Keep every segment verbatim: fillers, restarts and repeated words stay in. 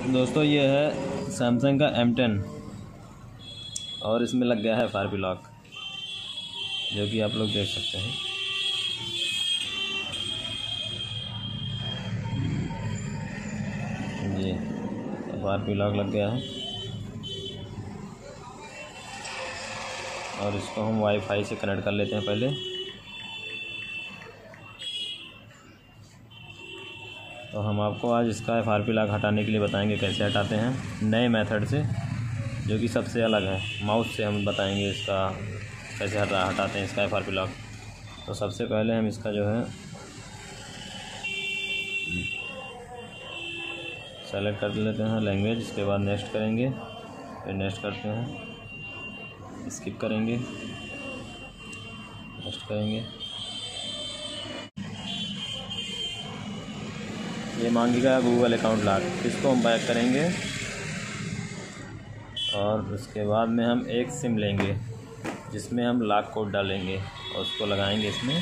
दोस्तों ये है सैमसंग का एम टेन और इसमें लग गया है एफ आर पी लॉक, जो कि आप लोग देख सकते हैं। ये एफ आर पी लॉक लग गया है और इसको हम वाईफाई से कनेक्ट कर लेते हैं पहले। तो हम आपको आज इसका एफ आर पी लॉक हटाने के लिए बताएंगे कैसे हटाते हैं नए मेथड से, जो कि सबसे अलग है। माउस से हम बताएंगे इसका कैसे हटा हटाते हैं इसका एफ आर पी लॉक। तो सबसे पहले हम इसका जो है सेलेक्ट कर लेते हैं लैंग्वेज, इसके बाद नेक्स्ट करेंगे, फिर नेक्स्ट करते हैं, स्किप करेंगे, नेक्स्ट करेंगे। ये मांगेगा गूगल अकाउंट लॉक, इसको हम बैक करेंगे और उसके बाद में हम एक सिम लेंगे जिसमें हम लॉक कोड डालेंगे और उसको लगाएंगे इसमें,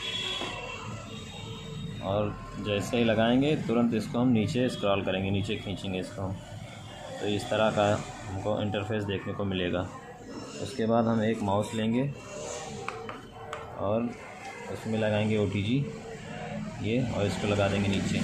और जैसे ही लगाएंगे तुरंत इसको हम नीचे स्क्रॉल करेंगे, नीचे खींचेंगे इसको हम, तो इस तरह का हमको इंटरफेस देखने को मिलेगा। उसके बाद हम एक माउस लेंगे और उसमें लगाएंगे ओ टी जी ये, और इसको लगा देंगे नीचे।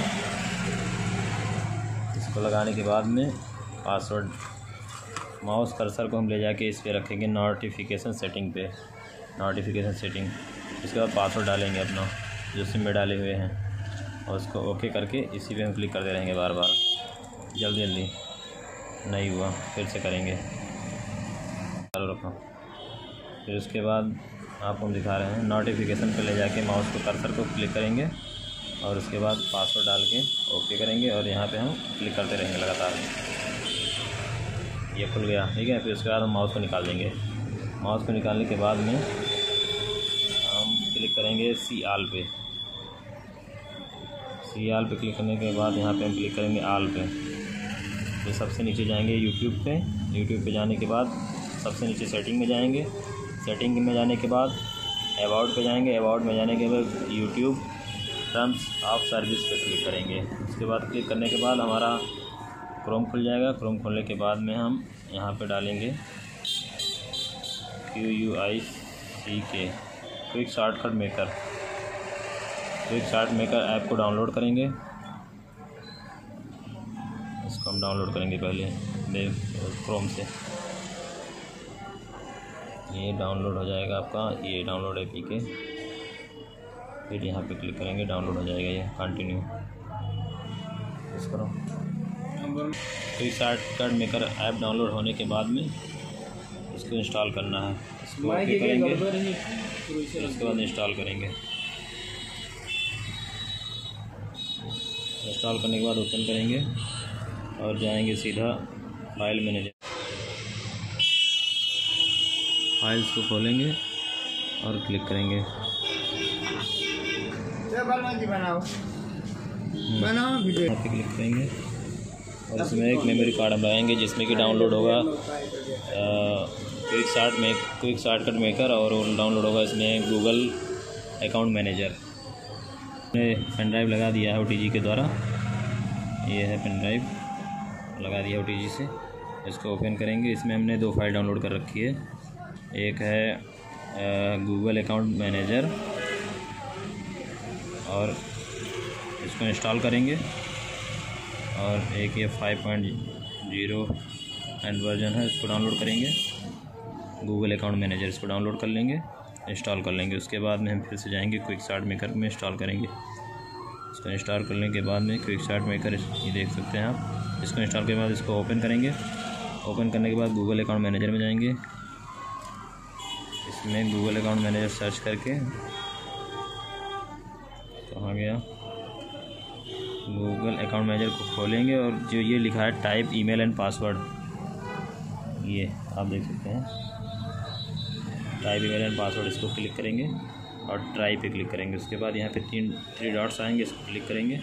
इसको लगाने के बाद में पासवर्ड, माउस कर्सर को हम ले जाके इस पे रखेंगे नोटिफिकेशन सेटिंग पे, नोटिफिकेशन सेटिंग। इसके बाद पासवर्ड डालेंगे अपना जो सिम में डाले हुए हैं और उसको ओके करके इसी पे हम क्लिक करते रहेंगे बार बार। जल्दी जल्दी नहीं हुआ फिर से करेंगे, चालू रखो। फिर उसके बाद आपको हम दिखा रहे हैं नोटिफिकेशन पे ले जाके माउस को कर्सर को क्लिक करेंगे और उसके बाद पासवर्ड डाल के ओके करेंगे और यहाँ पे हम क्लिक करते रहेंगे लगातार। ये खुल गया, ठीक है। फिर उसके बाद हम माउस को निकाल देंगे। माउस को निकालने के बाद में हम क्लिक करेंगे सी आल पे, सी आल पे क्लिक करने के बाद यहाँ पे हम क्लिक करेंगे आल पे। फिर सबसे नीचे जाएंगे यूट्यूब पे, यूट्यूब पे जाने के बाद सबसे नीचे सेटिंग में जाएंगे, सेटिंग में जाने के बाद अबाउट पे जाएंगे, अबाउट में जाने के बाद यूट्यूब टर्म्स ऑफ सर्विस पे क्लिक करेंगे। उसके बाद क्लिक करने के बाद हमारा क्रोम खुल जाएगा। क्रोम खोलने के बाद में हम यहाँ पे डालेंगे क्यू यू आई सी के quick shortcut maker, quick short maker app को डाउनलोड करेंगे। इसको हम डाउनलोड करेंगे पहले क्रोम से, ये डाउनलोड हो जाएगा आपका, ये डाउनलोड है पी के। फिर यहाँ पे क्लिक करेंगे, डाउनलोड हो जाएगा ये, कंटिन्यू इस करो। Quick shortcut maker app download होने के बाद में इसको इंस्टॉल करना है, इसको ओके करेंगे, इसके बाद इंस्टॉल करेंगे। इंस्टॉल करने के बाद ओपन करेंगे और जाएंगे सीधा फाइल मैनेजर, फाइल्स को खोलेंगे और क्लिक करेंगे। बनाओ बनाओ वीडियो पे क्लिक करेंगे और इसमें एक मेमोरी कार्ड हम लगाएंगे जिसमें कि डाउनलोड होगा क्विक शॉर्ट में क्विक शॉर्टकट मेकर और डाउनलोड होगा इसमें गूगल अकाउंट मैनेजर। मैंने पेन ड्राइव लगा दिया है ओ टी जी के द्वारा, ये है पेन ड्राइव लगा दिया ओ टी जी से। इसको ओपन करेंगे, इसमें हमने दो फाइल डाउनलोड कर रखी है, एक है गूगल अकाउंट मैनेजर और इसको इंस्टॉल करेंगे, और एक ये five point zero and version है, इसको डाउनलोड करेंगे। गूगल अकाउंट मैनेजर इसको डाउनलोड कर लेंगे, इंस्टॉल कर लेंगे। उसके बाद में हम फिर से जाएंगे क्विक शॉर्ट मेकर में इंस्टॉल करेंगे। इसको इंस्टॉल करने के बाद में क्विक शॉर्ट मेकर ये देख सकते हैं आप। इसको इंस्टॉल के बाद इसको ओपन करेंगे, ओपन करने के बाद गूगल अकाउंट मैनेजर में जाएंगे। इसमें गूगल अकाउंट मैनेजर सर्च करके कहाँ गया, गूगल अकाउंट मैनेजर को खोलेंगे और जो ये लिखा है टाइप ईमेल एंड पासवर्ड, ये आप देख सकते हैं टाइप ईमेल एंड पासवर्ड, इसको क्लिक करेंगे और ट्राई पे क्लिक करेंगे। उसके बाद यहाँ पे तीन थ्री डॉट्स आएंगे, इसको क्लिक करेंगे,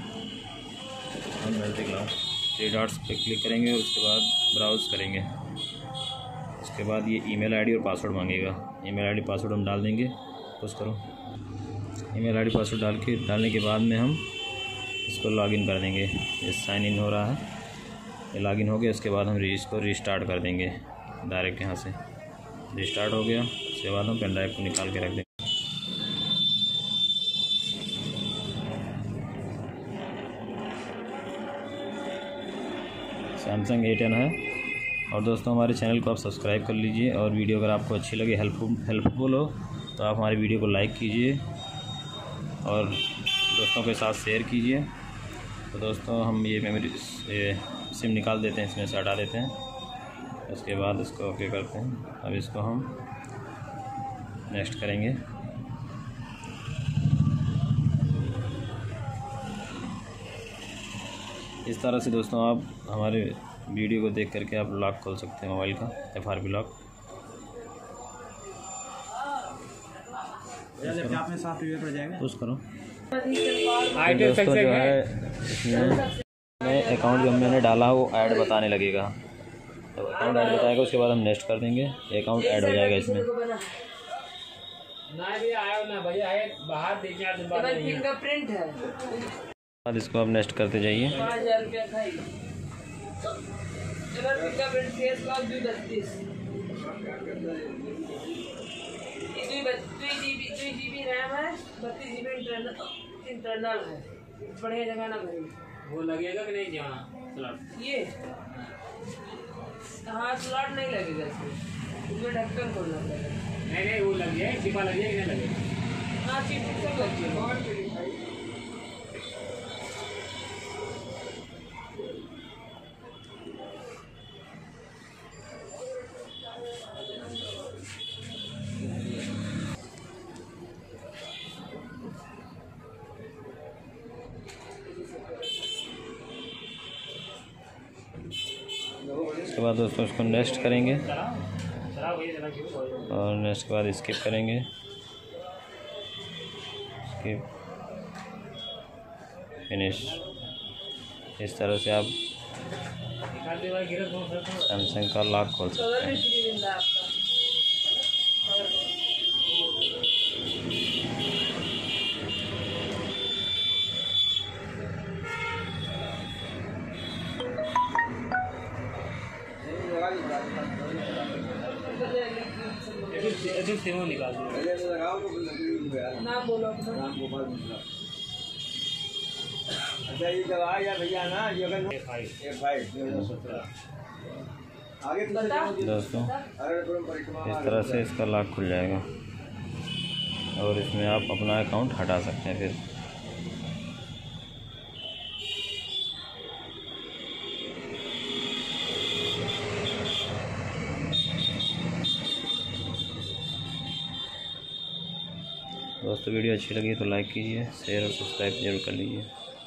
थ्री डॉट्स पे क्लिक करेंगे और उसके बाद ब्राउज़ करेंगे। उसके बाद ये ईमेल आईडी और पासवर्ड मांगेगा, ईमेल आईडी पासवर्ड हम डाल देंगे। पुश करो, ईमेल आईडी पासवर्ड डाल के डालने के बाद में हम इसको लॉगिन कर देंगे। ये साइन इन हो रहा है, ये लॉगिन हो गया। उसके बाद हम इसको रीस्टार्ट कर देंगे डायरेक्ट यहाँ से। रिस्टार्ट हो गया, उसके बाद हम पेन ड्राइव को निकाल के रख देंगे। सैमसंग ए टेन है। और दोस्तों हमारे चैनल को आप सब्सक्राइब कर लीजिए, और वीडियो अगर आपको अच्छी लगे, हेल्पफुल हेल्पफुल हो तो आप हमारी वीडियो को लाइक कीजिए और दोस्तों के साथ शेयर कीजिए। तो दोस्तों हम ये मेमोरी ये सिम निकाल देते हैं, इसमें से हटा देते हैं। उसके बाद इसको ओके करते हैं। अब इसको हम नेक्स्ट करेंगे। इस तरह से दोस्तों आप हमारे वीडियो को देख करके आप लॉक खोल सकते हैं मोबाइल का, F R P lock. Push करो। दोस्तों जो है इसमें अकाउंट जो मैंने डाला वो ऐड बताने लगेगा। तो अकाउंट ऐड बताएगा, उसके बाद हम नेक्स्ट कर देंगे, अकाउंट ऐड हो जाएगा इसमें। फिंगरप्रिंट है। बाद इसको आप नेक्स्ट करते जाइए। इंटरनल है, बढ़िया जगह ना भरी। वो लगेगा कि नहीं जहाँ स्लॉट? ये हाँ स्लॉट नहीं लगेगा इसमें, इसमें ढक्कन खोलना पड़ेगा। नहीं नहीं वो लग जाए, चिपा लग जाए कि नहीं लगेगा? हाँ चिप सब लग जाएगा। उसके बाद दोस्तों इसको नेक्स्ट करेंगे और नेक्स्ट के बाद स्किप करेंगे। Skip finish. इस तरह से आप सैमसंग का लॉक खोल सकते हैं। निकाल नाम बोलो। अच्छा ये दवा या भैया ना ये अगर एफ आई एफ आई आगे दोस्तों इस तरह से इसका लॉक खुल जाएगा और इसमें आप अपना अकाउंट हटा सकते हैं। फिर दोस्तों वीडियो अच्छी लगी तो लाइक कीजिए, शेयर और सब्सक्राइब जरूर कर लीजिए।